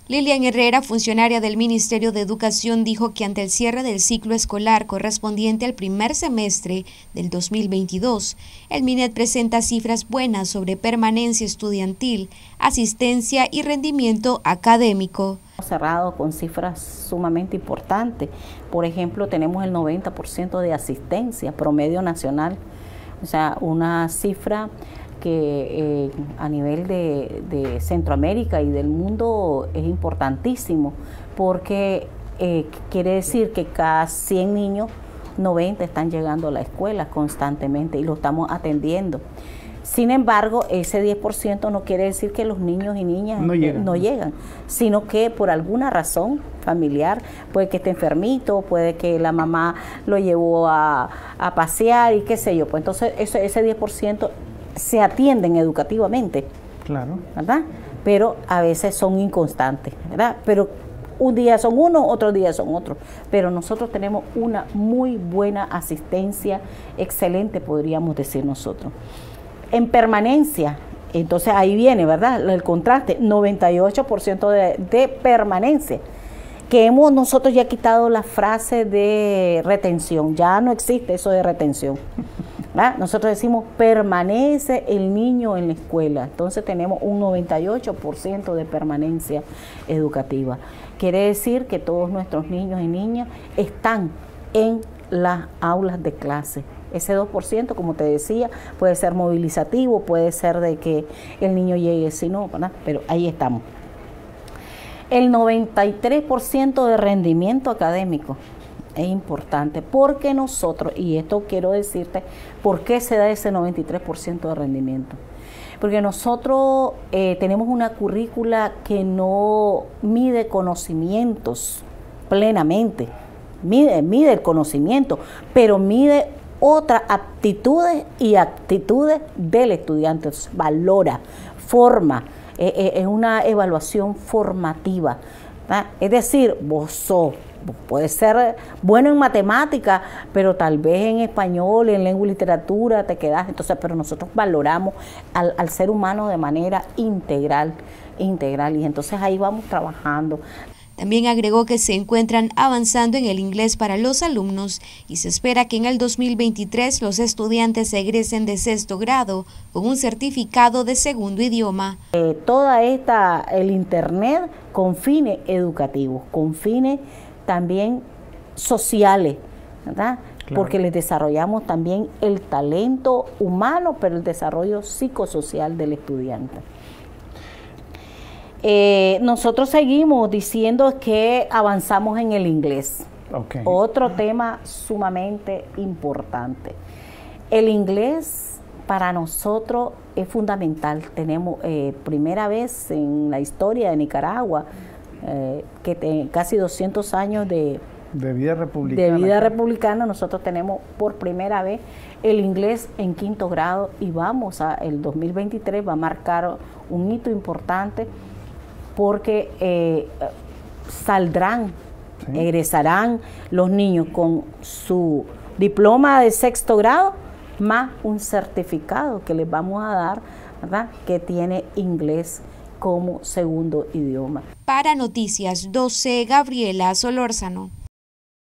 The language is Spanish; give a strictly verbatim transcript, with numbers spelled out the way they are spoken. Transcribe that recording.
Lilian Herrera, funcionaria del Ministerio de Educación, dijo que ante el cierre del ciclo escolar correspondiente al primer semestre del dos mil veintidós, el MINED presenta cifras buenas sobre permanencia estudiantil, asistencia y rendimiento académico. Cerrado con cifras sumamente importantes. Por ejemplo, tenemos el noventa por ciento de asistencia promedio nacional, o sea, una cifra que eh, a nivel de, de Centroamérica y del mundo es importantísimo, porque eh, quiere decir que cada cien niños, noventa están llegando a la escuela constantemente y lo estamos atendiendo. Sin embargo, ese diez por ciento no quiere decir que los niños y niñas no llegan, no llegan, sino que por alguna razón familiar, puede que esté enfermito, puede que la mamá lo llevó a, a pasear y qué sé yo, pues entonces ese, ese diez por ciento se atienden educativamente, claro, ¿verdad? Pero a veces son inconstantes, ¿verdad? Pero un día son unos, otros días son otros. Pero nosotros tenemos una muy buena asistencia, excelente podríamos decir nosotros. En permanencia, entonces ahí viene, ¿verdad? El contraste, noventa y ocho por ciento de, de permanencia. Que hemos nosotros ya quitado la frase de retención, ya no existe eso de retención. ¿Ah? Nosotros decimos permanece el niño en la escuela, entonces tenemos un noventa y ocho por ciento de permanencia educativa. Quiere decir que todos nuestros niños y niñas están en las aulas de clase. Ese dos por ciento, como te decía, puede ser movilizativo, puede ser de que el niño llegue, si no, ¿verdad? Pero ahí estamos. El noventa y tres por ciento de rendimiento académico. Es importante porque nosotros, y esto quiero decirte, ¿por qué se da ese noventa y tres por ciento de rendimiento? Porque nosotros eh, tenemos una currícula que no mide conocimientos plenamente, mide, mide el conocimiento, pero mide otras aptitudes y actitudes del estudiante, entonces, valora, forma, eh, eh, es una evaluación formativa, ¿verdad? Es decir, vos sos puede ser bueno en matemática, pero tal vez en español, en lengua y literatura te quedas. Entonces, pero nosotros valoramos al, al ser humano de manera integral, integral, y entonces ahí vamos trabajando. También agregó que se encuentran avanzando en el inglés para los alumnos y se espera que en el dos mil veintitrés los estudiantes egresen de sexto grado con un certificado de segundo idioma. Eh, toda esta, el internet con fines educativos, con fines también sociales, ¿verdad? Claro. Porque les desarrollamos también el talento humano, pero el desarrollo psicosocial del estudiante. Eh, nosotros seguimos diciendo que avanzamos en el inglés. Okay. Otro tema sumamente importante. El inglés para nosotros es fundamental. Tenemos eh, primera vez en la historia de Nicaragua Eh, que te, casi doscientos años de, de vida republicana. De vida republicana, nosotros tenemos por primera vez el inglés en quinto grado y vamos a, el dos mil veintitrés va a marcar un hito importante porque eh, saldrán, ¿sí? Egresarán los niños con su diploma de sexto grado más un certificado que les vamos a dar, ¿verdad? Que tiene inglés como segundo idioma. Para Noticias doce, Gabriela Solórzano.